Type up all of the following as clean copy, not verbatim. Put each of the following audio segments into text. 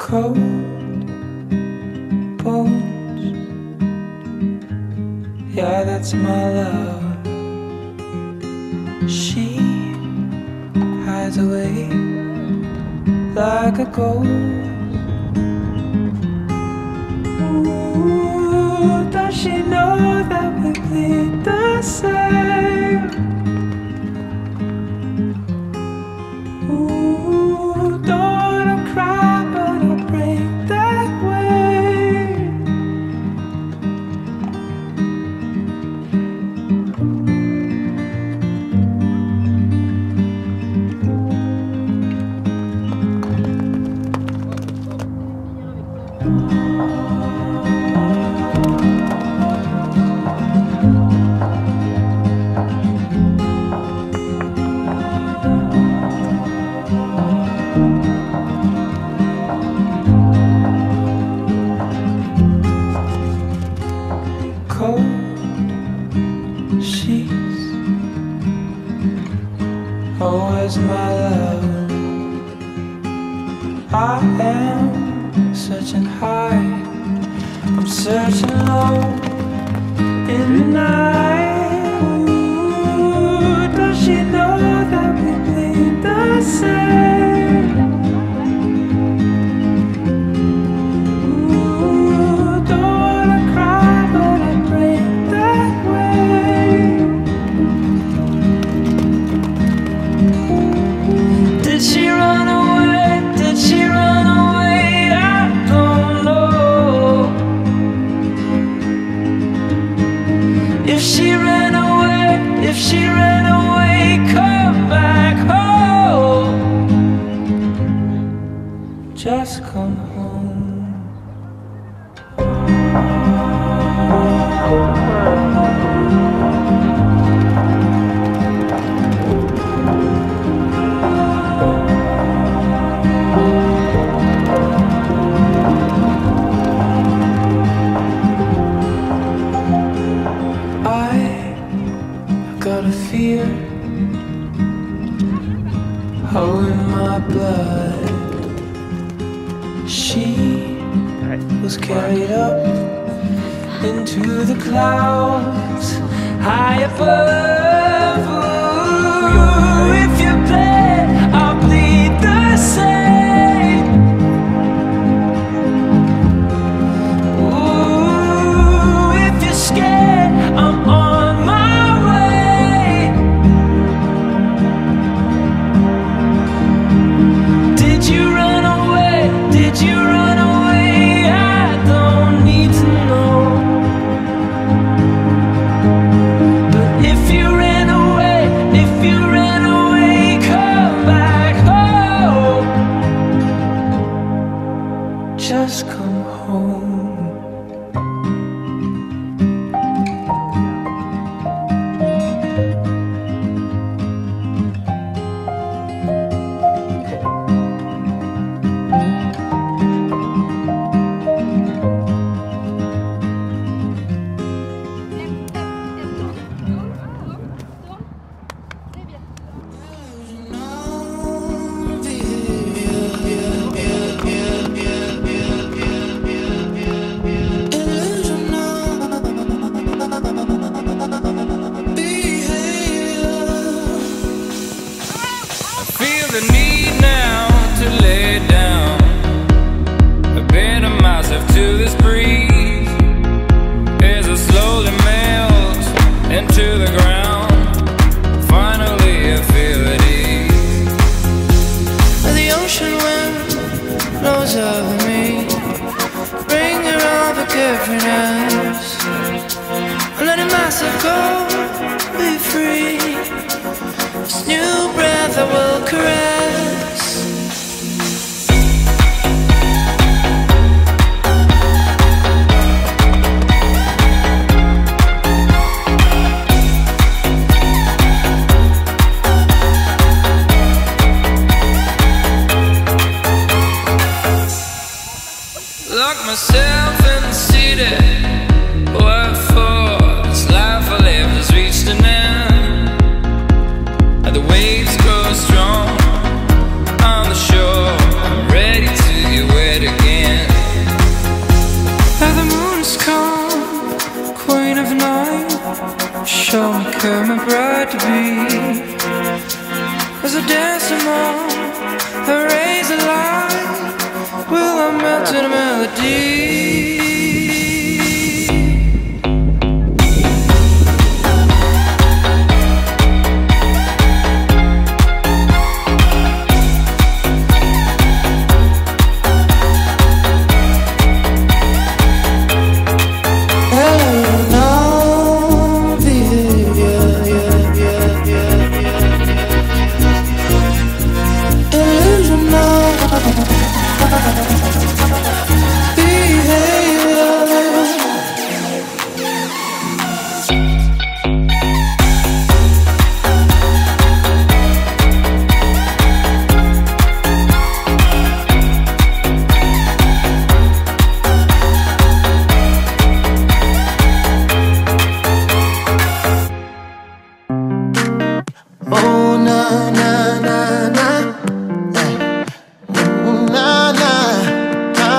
cold bones. Yeah, that's my love. She hides away like a ghost. Ooh, does she know that we bleed the same? Ooh, don't wanna cry, but I'll break that way. Cold sheets, oh, where's my love? I am searching high, I'm searching low in the night. Ooh, does she know that we bleed the same? Ooh, don't wanna cry, but I break that way. Did she run away? Did she run away? I don't know. If she ran away, if she ran away, come back home. Just come home. I got a fear, oh, in my blood. She was carried up into the clouds high above. Ooh, if you bleed, I'll bleed the same. Ooh, if you're scared, I'm on my way. Did you run away? Did you run away? I don't need to know. But if you ran away, of night, show me care, my bride to be. As I dance among the rays of light, will I melt to the melody? Oh na na na na, oh na na na,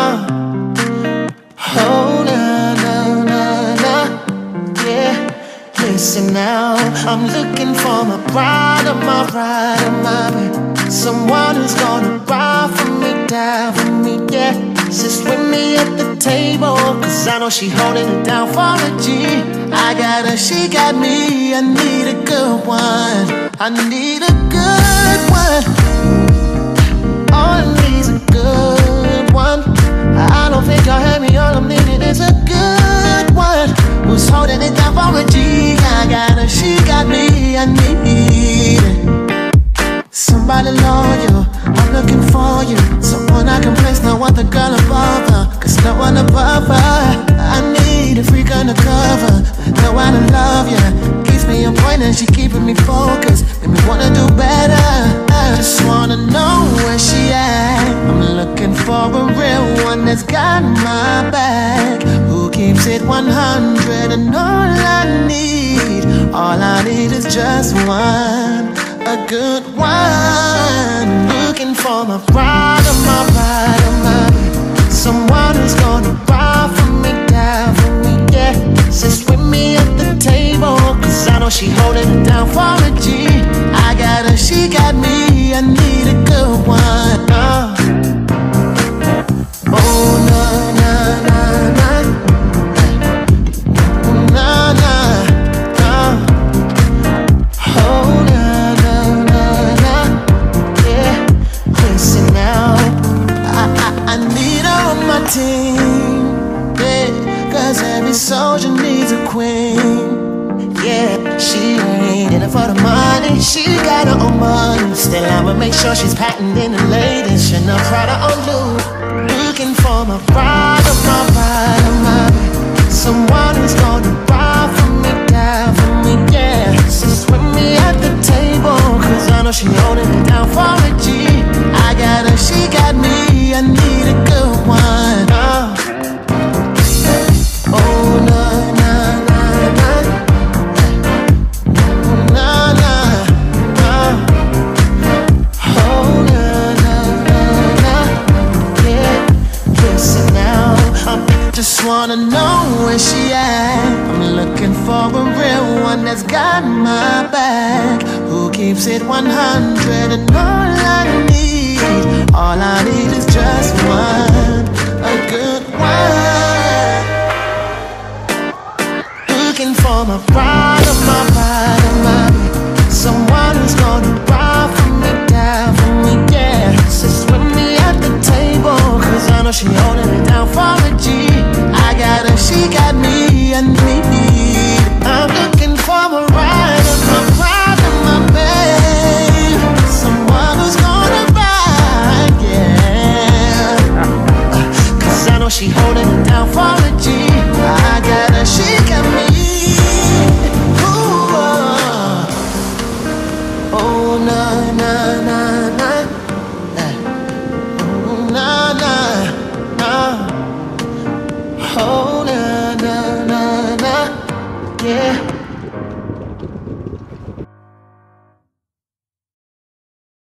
oh na na na na, yeah. Listen now, I'm looking for my bride, my bride, my babe. Someone who's gonna ride for me, down for me, yeah. Sit with me at the table, cause I know she holding it down for a G. I got her, she got me, I need a good one, I need a good one. All I need is a good one. I don't think y'all heard me, all I'm needing is a good one who's holding it down for a G. I got her, she got me, I need it. Somebody loyal, I'm looking for you. Someone I can place, no other girl above her, cause no one above her. I need a freak undercover, know how to love ya. Keeps me on point and she keeping me focused, make me wanna do better. I just wanna know where she at. I'm looking for a real one that's got my back, who keeps it 100. And all I need is just one, a good one. Looking for my bride, my bride, my babe. Someone who's gonna ride for me, down for me, yeah. Sits with me at the table, cause I know she holding it down for a G. I got her, she got me, I need a good one. Oh na na na na, oh na na na, oh na na na na, yeah. Listen now, I need her on my team, yeah. Cause every soldier needs a queen. Yeah, she ain't in it for the money, she got her own money. Still I'ma make sure she's patenting the latest Chanel, Prada on Louis. Looking for my bride, my bride, my babe. Someone who's gonna ride for me, down for me, yeah. Sits with me at the table, cause I know she holding it down for a G. I got her, she got me, I need a good one. Oh na na na na, oh na na na, oh na na na na, yeah. Listen now, I just wanna know where she at. I'm looking for a real one that's got my back, who keeps it 100. And all I need is just one, a good one. Looking for my bride, my bride, my babe. Someone who's gonna ride for me, down for me, yeah. Sits with me at the table, cause I know she holding it down for a G. I got her, she got me, I need. I'm looking for my ride, my pride, my babe. Someone who's gonna ride, yeah. Cause I know she holding it down for a G. I got her, she got me. Ooh, oh na na na na, oh na na na, oh na na na na, yeah.